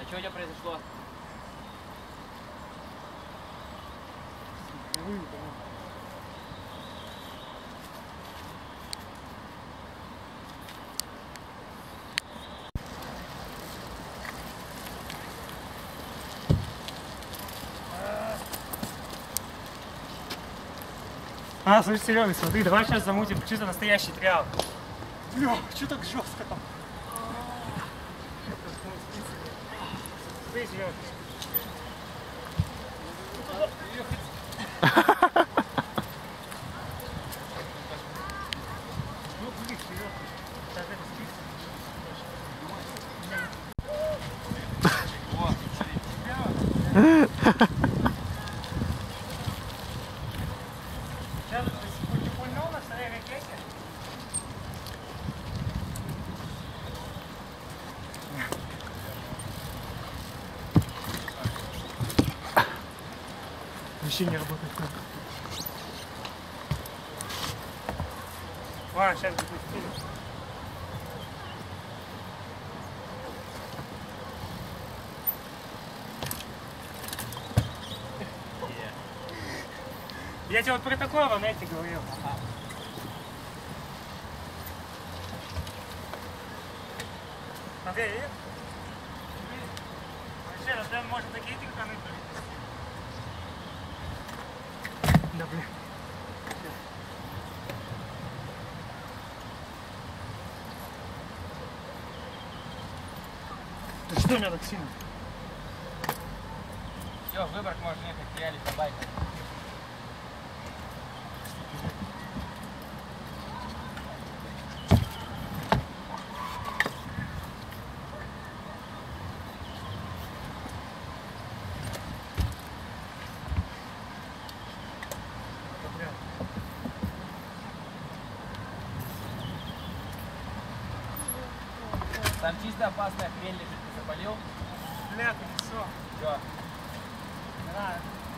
Что у тебя произошло? А, слышь, Серега, смотри, давай сейчас замутим чисто настоящий триал. Бля, что так жестко там? Смотри, Серега. Ну, блин, Серега. Сейчас это спится. Сейчас ты пульнул на своей ракете? Вообще не работает. Ладно, сейчас запустили. Я тебе вот про такое в инете говорил. Смотри, видишь? Вообще, да, может такие тихоны. Да, блин. Да что у меня так сильно? Все, в Выборг можно ехать, терялись на байках. Там чисто опасная хрень лежит, ты заболел? Бля, колесо. Чё? Да.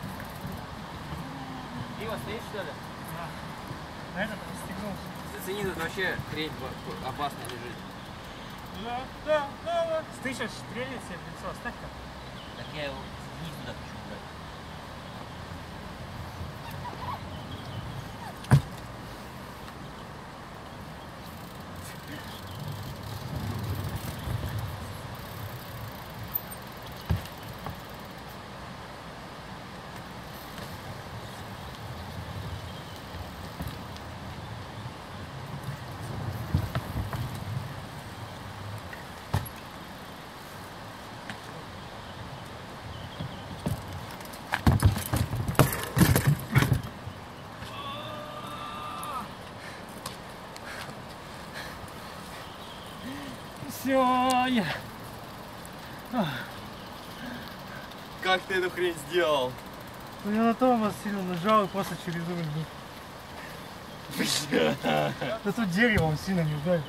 Пиво стоишь, что ли? Да. На этот расстегнулся. Зацени, тут вообще хрень опасная лежит. Да. Ты сейчас стрельнет себе в лицо, оставь там. Так я его снизу туда хочу брать. Все, я. Как ты эту хрень сделал? Ну, я на тормоз сильно нажал и просто через руль был. Да тут деревом сильно не ударил.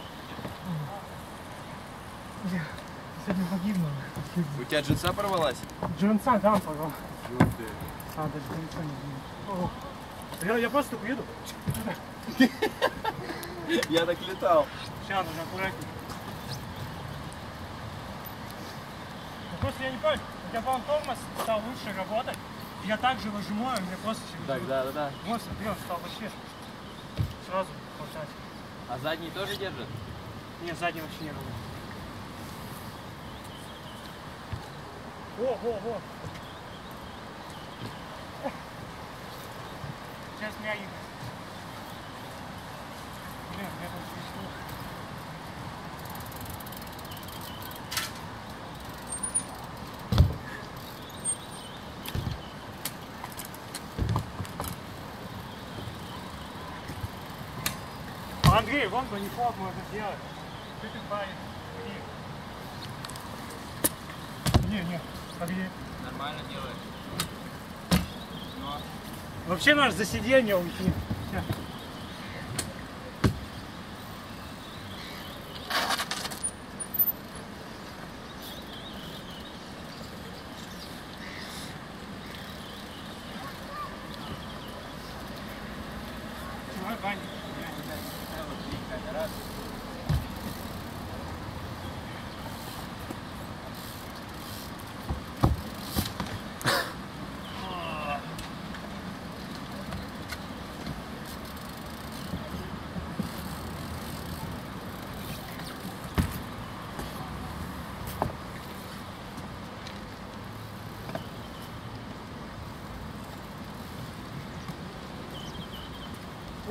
Сегодня погибну. У тебя джинса порвалась? Джинса, да, порвал. Ух ты. А, даже джинса не знаю. Я просто приеду. Я так летал. Сейчас, нужно аккуратнее. Просто я не понял, у тебя, по-моему, тормоз стал лучше работать. Я также выжимаю, мне просто через... Так, да. Вот, смотри, он стал вообще сразу хватать. А задний тоже держит? Нет, задний вообще не было. Во. Сейчас меня ехать. Блин, я там свистнул. Андрей, вон бронефлаг можно сделать. Ты парень. Не, погоди. Нормально делаешь. Но... Вообще надо за сиденье уйти. Все. Давай, Ваня.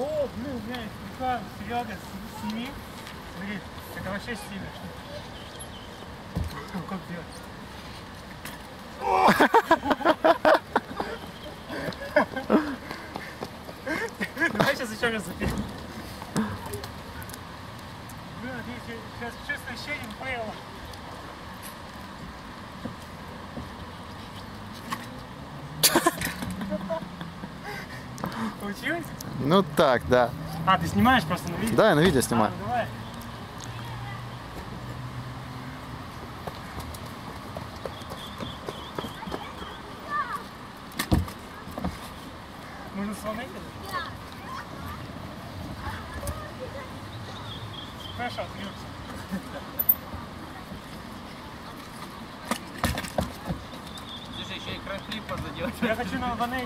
О, блин, блядь, прикольно, Серега, сними. Смотри, это вообще стильно, что? Как делать? Давай сейчас еще раз запишем. Блин, сейчас чувствую ощущение фейла. Получилось? Ну так, да. А, ты снимаешь просто на видео? Да, я на видео снимаю. Ну, давай. Можно сломать это? Да. Хорошо, отвлекся. Здесь еще и кран-клипа заделать. Я хочу на ванной.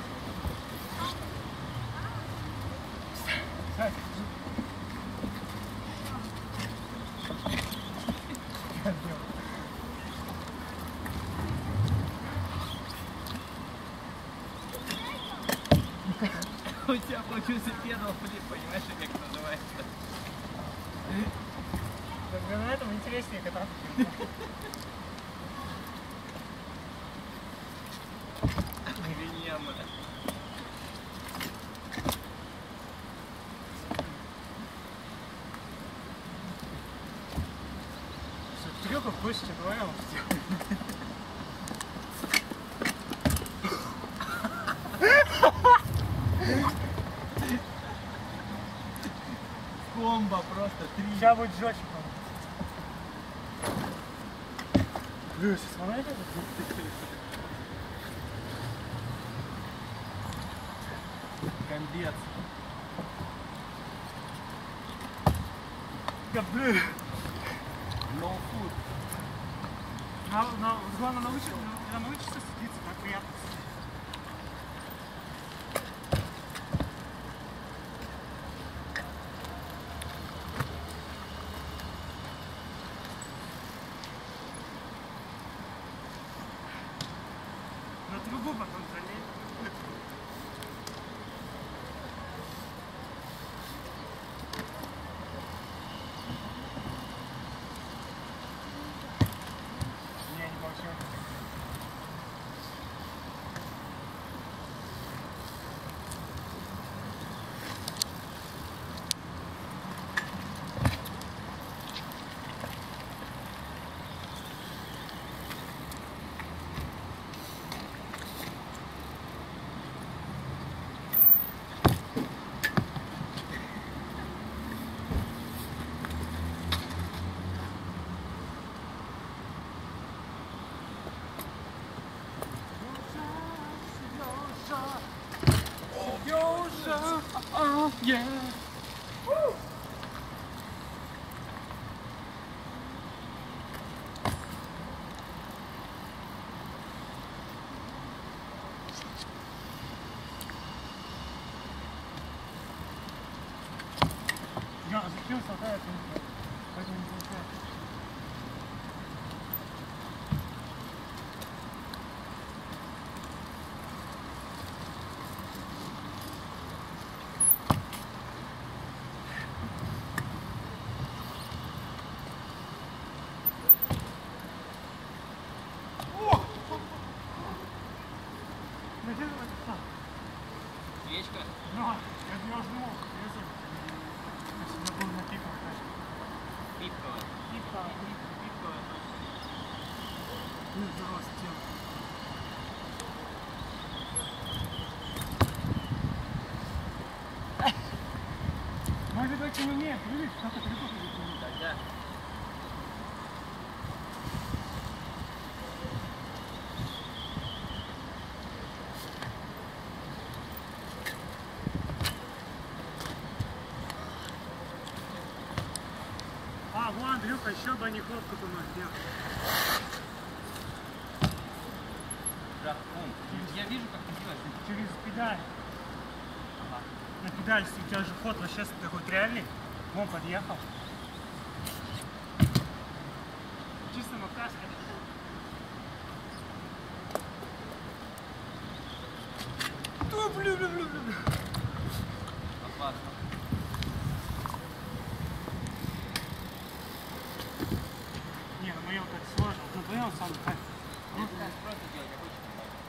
У тебя получился педал флип, понимаешь, как это называется? На этом интереснее кататься. Охрененно. Трюков больше, чем говорил. Комбо просто 3. Сейчас будет жестче, по-моему. Блин, смотрите? Комбец. Да блин. No food. Главное научиться садиться, так приятно. На трубу потом залей. Не, не молчу. Oh, yeah. Я зацепился, да, это поэтому не получается. Свечка. Ну, я жму, я всегда был на пиках, Пипковая. Пипковая. Ну, здорово, тем. Может быть, не умеет, видишь, как это легко будет. Тогда. А, вон, Андрюха, еще бы не хлопку думаю, сделал. Да, я вижу, как ты делаешь. Через педаль. Ага. На педаль, у тебя же ход вообще такой реальный. Вон подъехал. Чисто макаска. Блин. Опа. Опасно. Не, на моем так сложно. На твоем сам так. Просто делать обычно.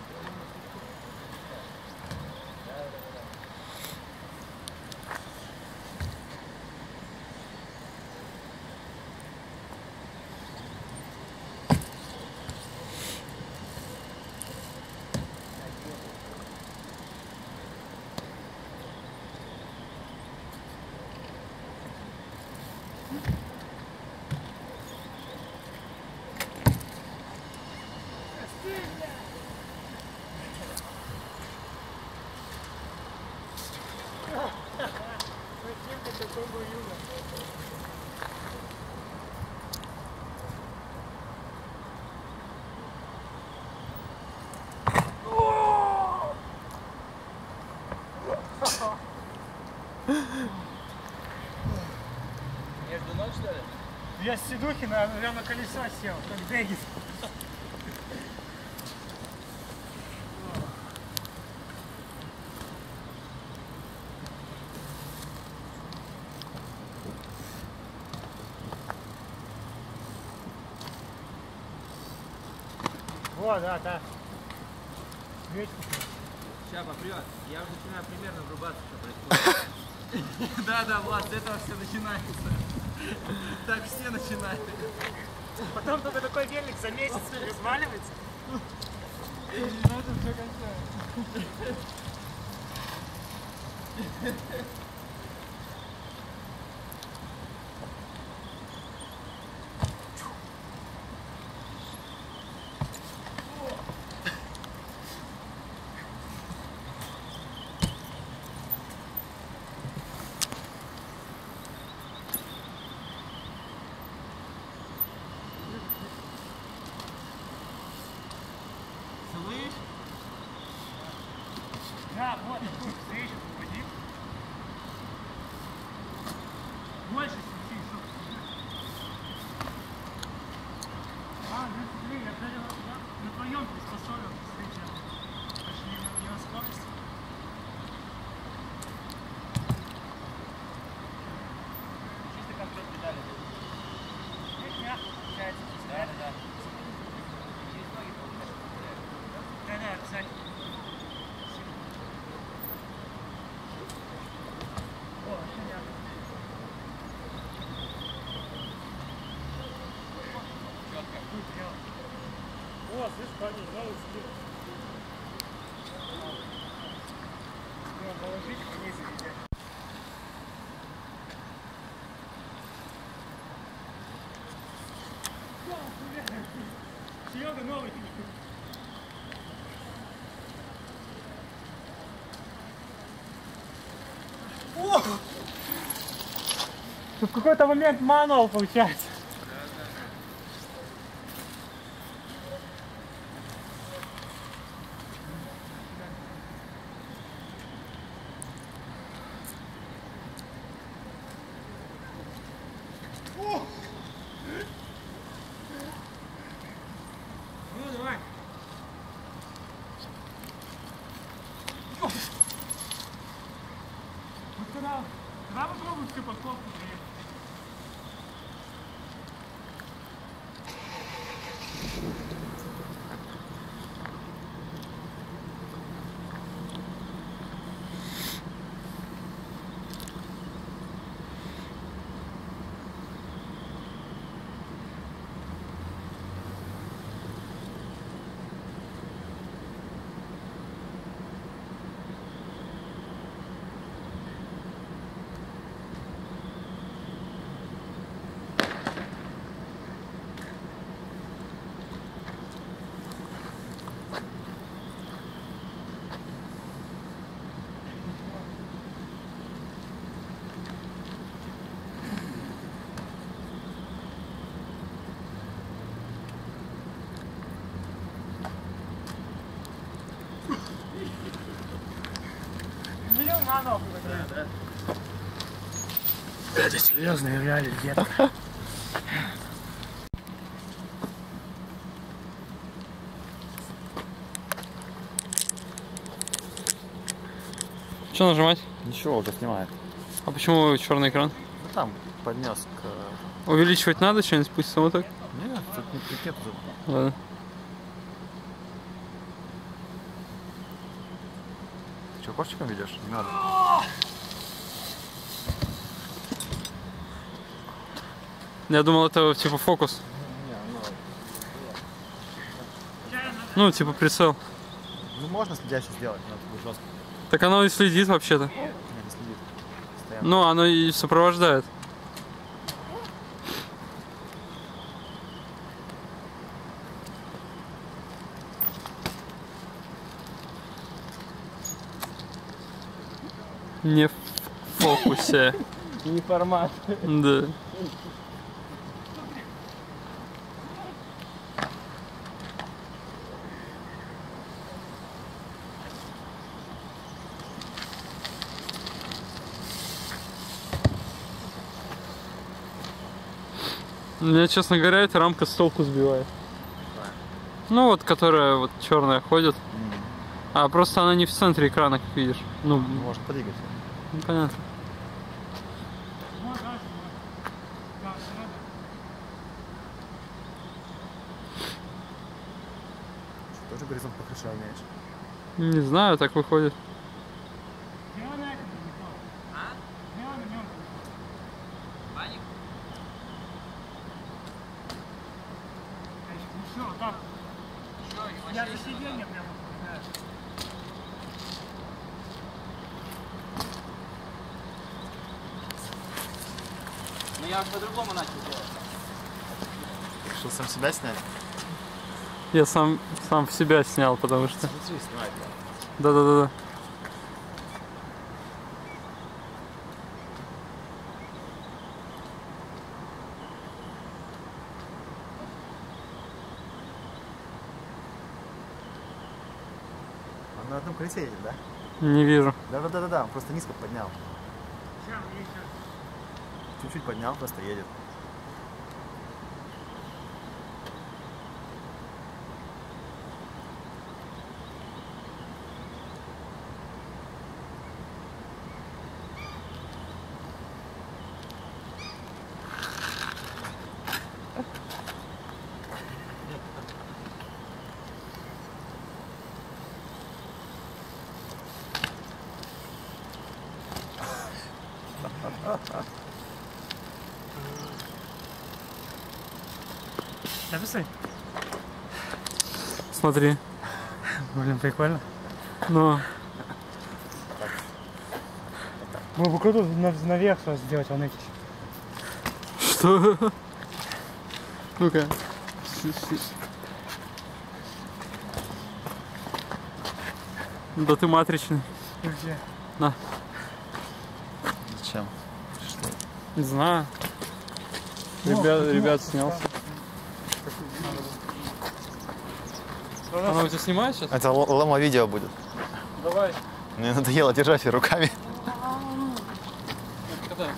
Между ног, что ли? Я с сидухи на колесо сел, как Дэвид. Вот, да, да. Сейчас попрет. Я уже начинаю примерно врубаться, что происходит. Да, Влад, с этого все начинается. Так все начинают. Потом только такой велик за месяц разваливается. И на этом все кончается. Слышь? Да, вот, встречу проводи. Больше свечи, чтоб. Ну смотри, я даже на твоем приспособил встречу. Пошли на его скорость. Чисто контроль педали. Здесь мягко получается. Да. Да, обязательно. О, вообще мягко. Четко. О, слышь, парни, новый скилл. Положить вниз и взять. Серега новый. О! Тут в какой-то момент мануал получается. Ну, давай. Вот когда попробуем всю подковку приехать. Миллион манов. Да. Это серьезные реалии где-то. Что нажимать? Ничего, уже снимает. А почему черный экран? Ну там поднес к... Увеличивать надо что-нибудь, пусть само так? Нет, тут нет зуба. Ладно. Ты что, кошечком ведешь? Не надо. Я думал, это типа фокус. Ну, типа прицел. Ну можно следящий сделать, но это будет жестко. Так оно и следит вообще-то. Нет, не следит. Постоянно. Ну, оно и сопровождает. Не в фокусе. Не формат. Да. Меня, честно говоря, эта рамка с толку сбивает. Ну вот, которая вот черная ходит. А просто она не в центре экрана, как видишь. Ну, Можно подвигать. ну понятно. Тоже горизонт покрыша умеешь. Не знаю, так выходит. Ваник? Я за сиденье прямо. Ну я уже по-другому начал делать. Решил сам себя снять? Я сам в себя снял, потому что... Смотри, снимай. Да-да-да-да. Он на одном колесе едет, да? Не вижу. Да, он просто низко поднял. Чуть-чуть поднял, просто едет. Написай. Смотри. Блин, прикольно. Ну, Было бы круто наверх сделать вон эти. что? Ну-ка. Да ты матричный. Где? На. Зачем? Не знаю. Ребят снялся. Она у тебя снимает сейчас? Это лома видео будет. Давай. Мне надоело держать ее руками. Катаемся.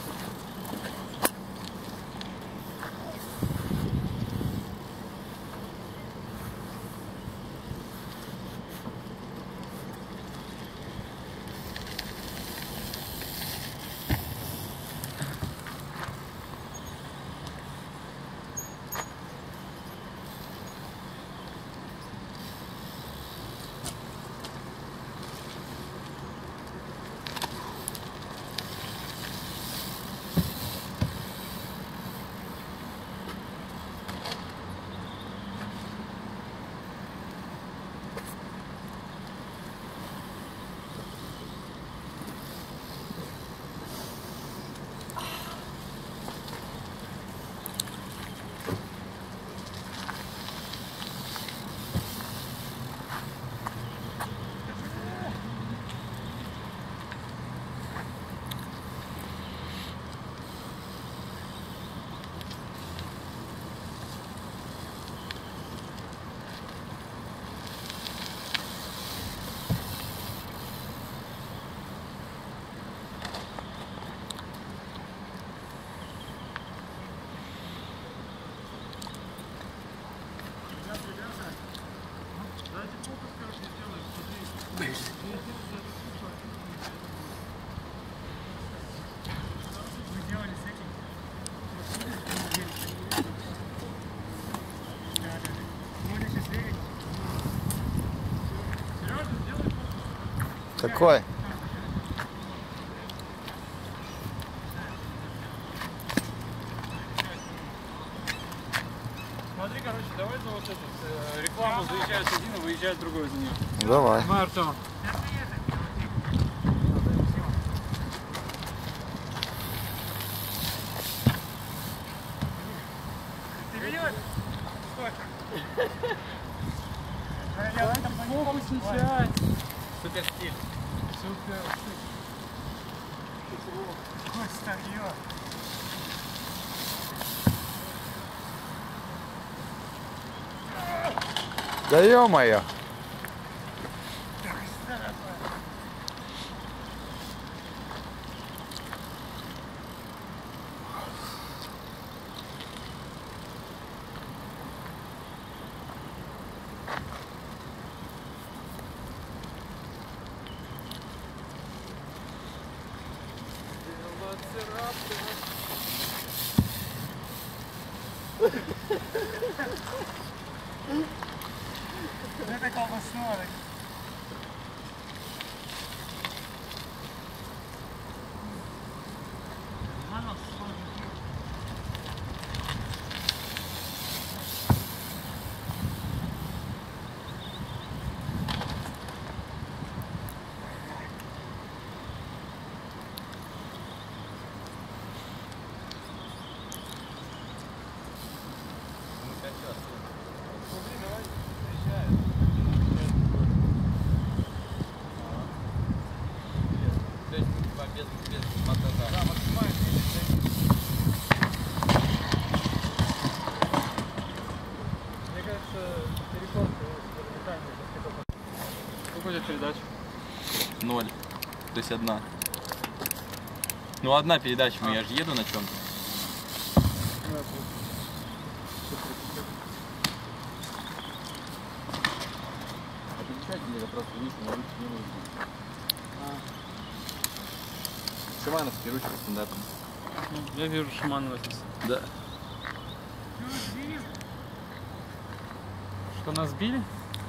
Какой? Смотри, короче, давай за вот эту рекламу заезжает один, а выезжает другой за нее. Давай. Давай, Артем. Ты видел это? Фокус сейчас. Супер стиль. Супер. Какое старье. Да ё-моё. Это колбасное. То есть без монтажа. Да, максимально. Мне кажется, рекорд экспериментальный. Сколько у тебя передач? 0. То есть одна. Ну одна передача, я же еду на чем-то. Отвечатель просто вниз на ручки не нужно. Шимановский ручка стандартный. Я вижу Шиманова здесь. Да. Что, нас били?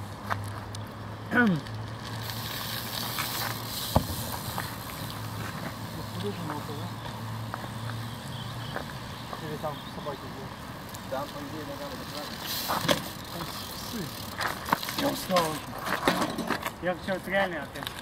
Или там собаки были. Там, по идее, ногам это правильно. Я устал очень. Я вчера вот реально опять.